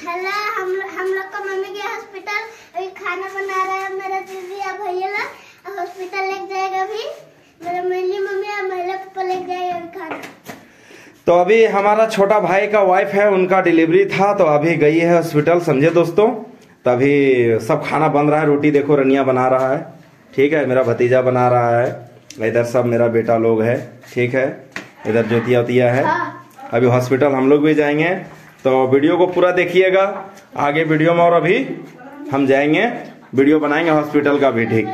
Hello, हम लोग का मम्मी के हॉस्पिटल अभी खाना बना रहा है। मेरा दीदी अब भैया हॉस्पिटल ले जाएगा अभी। मेरा मम्मी और महिला पापा ले जाएगा अभी खाना। तो अभी हमारा छोटा भाई का वाइफ है, उनका डिलीवरी था तो अभी गई है हॉस्पिटल, समझे दोस्तों। तभी सब खाना बन रहा है। रोटी देखो रनिया बना रहा है, ठीक है। मेरा भतीजा बना रहा है, इधर सब मेरा बेटा लोग है, ठीक है। इधर ज्योतिया उतिया है। अभी हॉस्पिटल हम लोग भी जाएंगे, तो वीडियो को पूरा देखिएगा। आगे वीडियो में और अभी हम जाएंगे, वीडियो बनाएंगे हॉस्पिटल का भी, ठीक।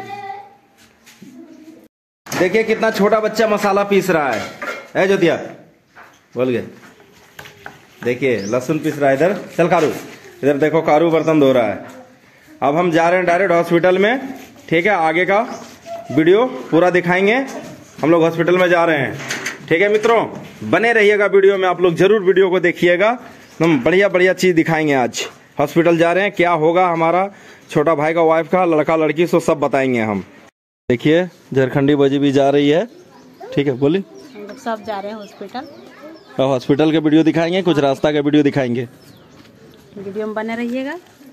देखिए कितना छोटा बच्चा मसाला पीस रहा है ज्योतिया, बोल गए। देखिए लहसुन पीस रहा है इधर। चल कारू, इधर देखो कारू बर्तन धो रहा है। अब हम जा रहे हैं डायरेक्ट हॉस्पिटल में, ठीक है। आगे का वीडियो पूरा दिखाएंगे, हम लोग हॉस्पिटल में जा रहे हैं, ठीक है मित्रों। बने रहिएगा वीडियो में, आप लोग जरूर वीडियो को देखिएगा। हम बढ़िया बढ़िया चीज दिखाएंगे। आज हॉस्पिटल जा रहे हैं, क्या होगा हमारा छोटा भाई का वाइफ का, लड़का लड़की सो सब बताएंगे हम। देखिए झारखंडी बजी भी जा रही है, ठीक है। बोली हम लोग सब जा रहे हैं हॉस्पिटल। हॉस्पिटल के वीडियो दिखाएंगे, कुछ रास्ता का वीडियो दिखाएंगे, वीडियो में बने रहिएगा।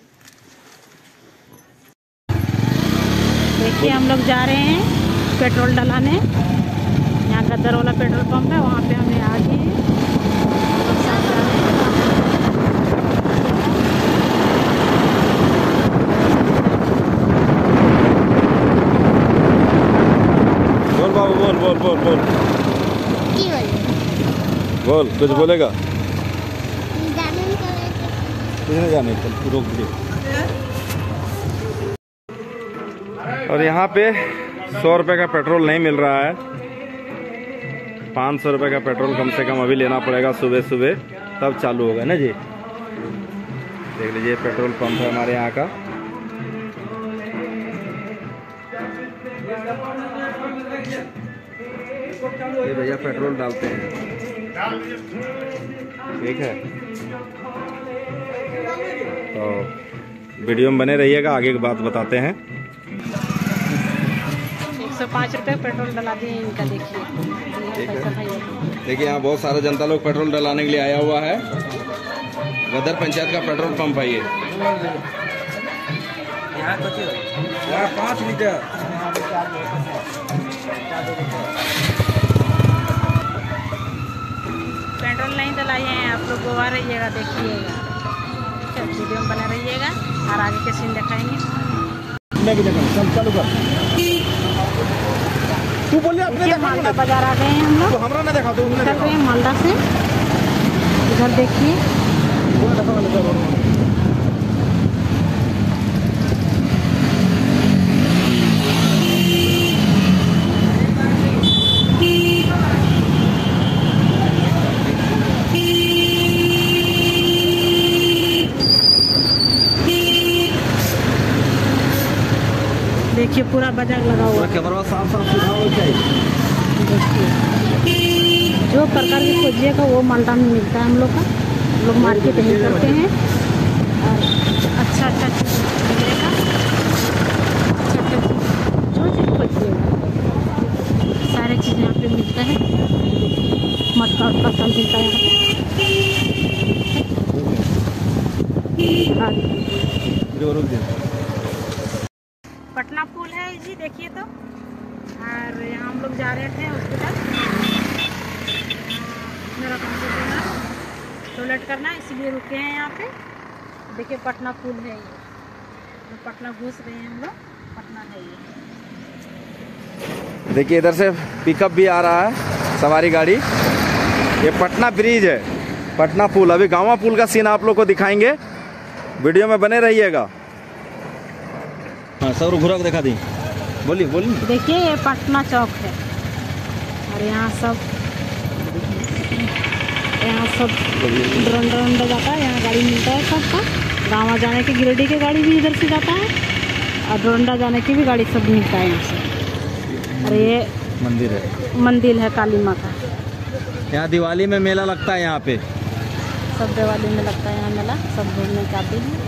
देखिए हम लोग जा रहे हैं पेट्रोल डलाने। यहाँ गद्दर वाला पेट्रोल पंप है, वहाँ पे हमें आ गए हैं। बोल बाबू, बोल बोल बोल बोल बोल, कुछ बोलेगा? किसने जाने, चल रोक दे। और यहाँ पे 100 रुपये का पेट्रोल नहीं मिल रहा है, 500 रुपये का पेट्रोल कम से कम अभी लेना पड़ेगा सुबह सुबह, तब चालू होगा ना जी। देख लीजिए पेट्रोल पंप है हमारे यहाँ का। ये भैया पेट्रोल डालते हैं, ठीक है। तो वीडियो में बने रहिएगा, आगे की बात बताते हैं। 105 रुपये पेट्रोल डला दिए इनका। देखिए यहाँ बहुत सारा जनता लोग पेट्रोल डलाने के लिए आया हुआ है। गदर पंचायत का पेट्रोल पंप है ये। यहाँ 5 लीटर पेट्रोल नहीं डलाए हैं, आप लोग गोवा रहिएगा, देखिएगा, वीडियो में बने रहिएगा और आगे के सीन दिखाएंगे। मैं भी देखा, चालू कर। तू बोलिए अपने मालदा बाजार आ गए हैं हम लोग। तो हमरा ना देखा, तो चल रहे हैं मालदा से। इधर देखिए देखिए पूरा बाजार लगा हुआ है। कैमरा साफ साफ सुधारो चाहिए। देखिए जो प्रकार की खोजिएगा वो मालदा में मिलता है हम लोग का। हम लोग मार्केट नहीं करते हैं और अच्छा अच्छा चीज़ मिलेगा। अच्छा अच्छा चीज़ जो चीज़ खोजिएगा सारे चीज़ यहाँ पे मिलता है। मटका उटका सब मिलता है यहाँ पे। पटना पुल है जी, देखिए तो। और यहाँ हम लोग जा रहे थे हॉस्पिटल, मेरा टॉयलेट करना, इसलिए रुके हैं यहाँ पे। देखिए पटना पुल है ये, तो पटना घुस रहे हैं हम लोग, पटना है ये। देखिए इधर से पिकअप भी आ रहा है, सवारी गाड़ी। ये पटना ब्रिज है, पटना पुल। अभी गाँव पुल का सीन आप लोग को दिखाएंगे, वीडियो में बने रहिएगा। हाँ सब घुरा के दिखा दी, बोलिए बोलिए। देखिए ये पटना चौक है और यहाँ सब ड्रोन जाता है। यहाँ गाड़ी मिलता है सबका। गाँव जाने की गिरिडीह की गाड़ी भी इधर से जाता है और ड्रोंडा जाने की भी गाड़ी सब मिलता है यहाँ से। और ये मंदिर है काली माँ का। यहाँ दिवाली में मेला लगता है, यहाँ पे सब दिवाली में लगता है यहाँ मेला, सब घूमने के आते हैं।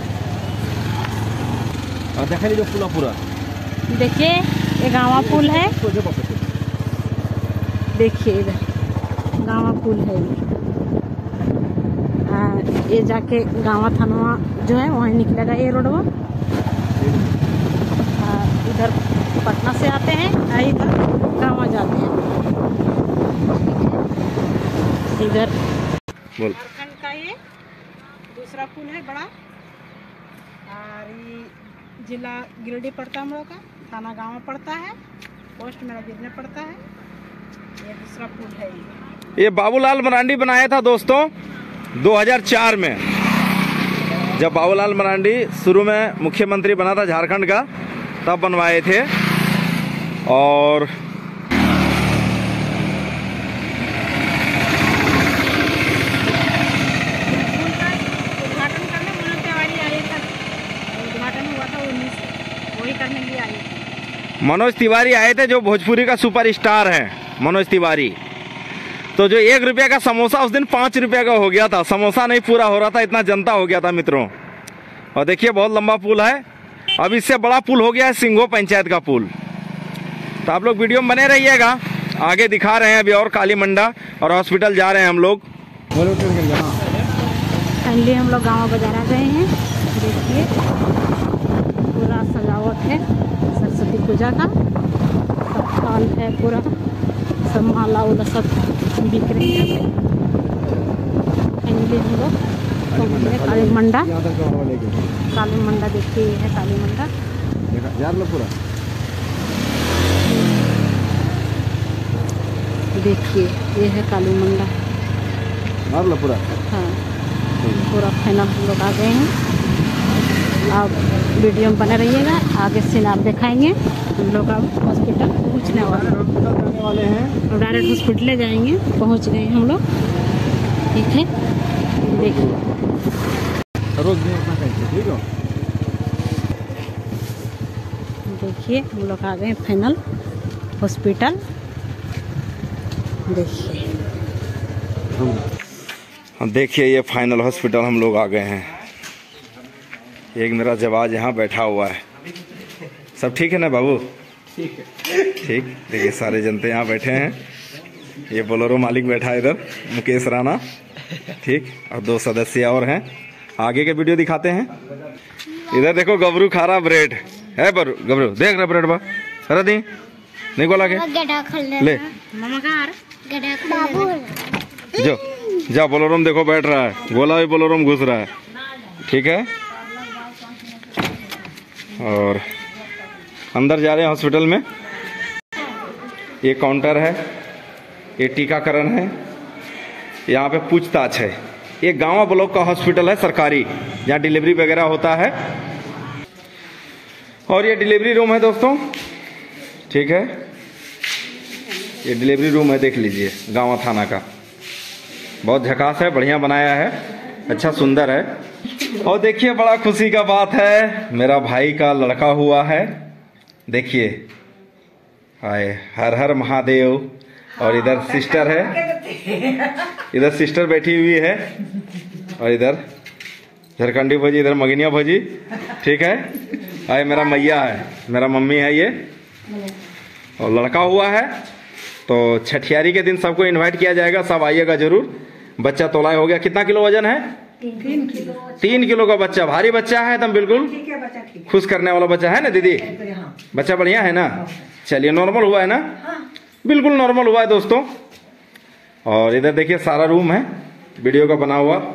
और देखा लीजिए पूरा पूरा, देखिए ये गाँव पुल है। देखिए इधर गाँव पुल है। ये जाके गाँव थाना जो है वहीं निकलेगा ये रोडवा। इधर पटना से आते हैं, इधर गाँव जाते हैं। इधर झारखंड का ये दूसरा पुल है बड़ा, और ये जिला गिरिडीह पड़ता है हम लोग का, थाना गाँव पड़ता है, पोस्ट मेरा गिरने पड़ता है। ये दूसरा पुल है। ये बाबूलाल मरांडी बनाया था दोस्तों 2004 में, जब बाबूलाल मरांडी शुरू में मुख्यमंत्री बना था झारखंड का, तब बनवाए थे। और मनोज तिवारी आए थे, जो भोजपुरी का सुपरस्टार है मनोज तिवारी। तो जो 1 रुपये का समोसा उस दिन 5 रुपये का हो गया था, समोसा नहीं पूरा हो रहा था, इतना जनता हो गया था मित्रों। और देखिए बहुत लंबा पुल है, अब इससे बड़ा पुल हो गया है सिंघो पंचायत का पुल। तो आप लोग वीडियो में बने रहिएगा, आगे दिखा रहे हैं अभी और काली मंडा और हॉस्पिटल जा रहे हैं हम लोग। फाइनली हम लोग गाँव बाजार आ गए हैं। देखिए पूरा सजावट है सरस्वती पूजा का, सब फल है पूरा, सब माला उला सब बिक रही है। फाइनली हम लोग पहुँच गए काली मंडा। काली मंडा देखिए, ये है काली मंडा। देखिए ये है काली मंडा पूरा। हाँ पूरा फाइनल हम लोग आ गए हैं। आप वीडियो में बने रहिएगा, आगे सीन आप दिखाएंगे। हम लोग अब हॉस्पिटल पहुँचने वाले हैं, डायरेक्ट हॉस्पिटल जाएंगे। पहुँच गए हम लोग, ठीक है। देखिए देखिए हम लोग आ गए फाइनल हॉस्पिटल। देखिए ये फाइनल हॉस्पिटल हम लोग आ गए हैं। एक मेरा जवाज यहाँ बैठा हुआ है। सब ठीक है ना बाबू? ठीक है, ठीक। देखिए सारे जनते यहाँ बैठे हैं। ये बोलेरो मालिक बैठा है इधर, मुकेश राणा, ठीक। और 2 सदस्य और हैं। आगे के वीडियो दिखाते हैं। इधर देखो गबरू खा रहा ब्रेड है। गबरू देख रहा ब्रेड बा दी नहीं बोला के ले जो जा बोलेरो में देखो बैठ रहा है, गोला भी बोलेरो में घुस रहा है, ठीक है। और अंदर जा रहे हैं हॉस्पिटल में। ये काउंटर है, ये टीकाकरण है, यहाँ पे पूछताछ है। ये गांव ब्लॉक का हॉस्पिटल है सरकारी, जहाँ डिलीवरी वगैरह होता है। और ये डिलीवरी रूम है दोस्तों, ठीक है। ये डिलीवरी रूम है, देख लीजिए गांव थाना का। बहुत झकास है, बढ़िया बनाया है, अच्छा सुंदर है। और देखिए बड़ा खुशी का बात है, मेरा भाई का लड़का हुआ है। देखिए आए, हर हर महादेव। और इधर सिस्टर है, इधर सिस्टर बैठी हुई है, और इधर झारखंडी भोजी, इधर मगनिया भोजी, ठीक है। आए मेरा मैया है, मेरा मम्मी है ये। और लड़का हुआ है तो छठियारी के दिन सबको इनवाइट किया जाएगा, सब आइएगा जरूर। बच्चा तोलाय हो गया। कितना किलो वजन है? 3 किलो का बच्चा, भारी बच्चा है एकदम, बिल्कुल खुश करने वाला बच्चा है ना दीदी? बच्चा बढ़िया है ना? चलिए नॉर्मल हुआ है ना? बिल्कुल नॉर्मल हुआ है दोस्तों। और इधर देखिए सारा रूम है वीडियो का बना हुआ।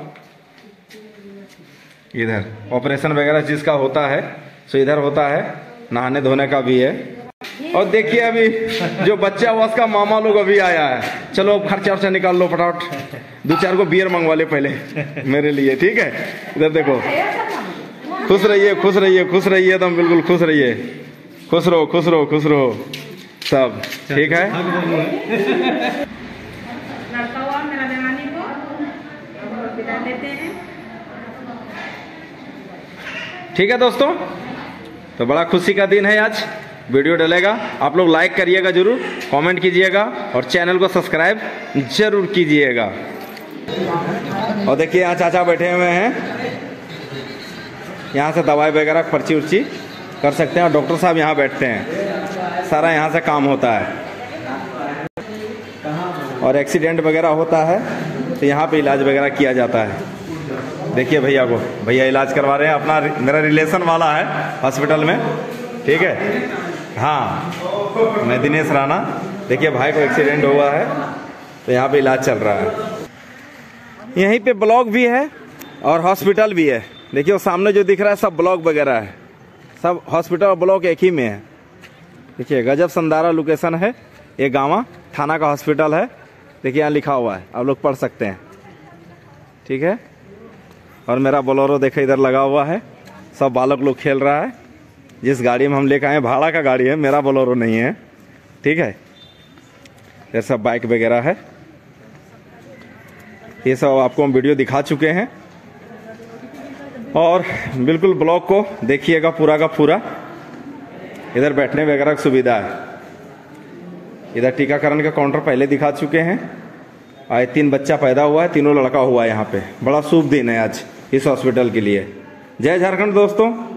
इधर ऑपरेशन वगैरह जिसका होता है सो इधर होता है, नहाने धोने का भी है। और देखिए अभी जो बच्चा हुआ उसका मामा लोग अभी आया है। चलो खर्चा वर्चा निकाल लो फटाफट, 2-4 को बियर मंगवा ले पहले मेरे लिए, ठीक है। इधर देखो, खुश रहिए खुश रहिए खुश रहिए, तुम बिल्कुल खुश रहिए, खुश रहो खुश रहो खुश रहो सब, ठीक है। लड़का हुआ मेरा देवानी को विदा देते हैं, ठीक है दोस्तों। तो बड़ा खुशी का दिन है आज। वीडियो डलेगा, आप लोग लाइक करिएगा जरूर, कमेंट कीजिएगा और चैनल को सब्सक्राइब जरूर कीजिएगा। और देखिए यहाँ चाचा बैठे हुए हैं, यहाँ से दवाई वगैरह पर्ची उर्ची कर सकते हैं। और डॉक्टर साहब यहाँ बैठते हैं, सारा यहाँ से काम होता है। और एक्सीडेंट वगैरह होता है तो यहाँ पे इलाज वगैरह किया जाता है। देखिए भैया को, भैया इलाज करवा रहे हैं अपना, मेरा रिलेशन वाला है हॉस्पिटल में, ठीक है। हाँ, मैं दिनेश राणा। देखिए भाई को एक्सीडेंट हुआ है तो यहाँ पे इलाज चल रहा है। यहीं पे ब्लॉक भी है और हॉस्पिटल भी है। देखिए वो सामने जो दिख रहा है सब ब्लॉक वगैरह है, सब हॉस्पिटल और ब्लॉक एक ही में है। देखिए गजब संदारा लोकेशन है। ये गाँव थाना का हॉस्पिटल है। देखिए यहाँ लिखा हुआ है, आप लोग पढ़ सकते हैं, ठीक है। और मेरा बोलेरो देखो इधर लगा हुआ है, सब बालक लोग खेल रहा है। जिस गाड़ी में हम लेकर आए भाड़ा का गाड़ी है, मेरा बोलेरो नहीं है, ठीक है। ये सब बाइक वगैरह है, ये सब आपको हम वीडियो दिखा चुके हैं। और बिल्कुल ब्लॉक को देखिएगा पूरा का पूरा। इधर बैठने वगैरह की सुविधा है। इधर टीकाकरण का काउंटर पहले दिखा चुके हैं। आज 3 बच्चा पैदा हुआ है, तीनों लड़का हुआ है। यहाँ पे बड़ा शुभ दिन है आज इस हॉस्पिटल के लिए। जय झारखंड दोस्तों।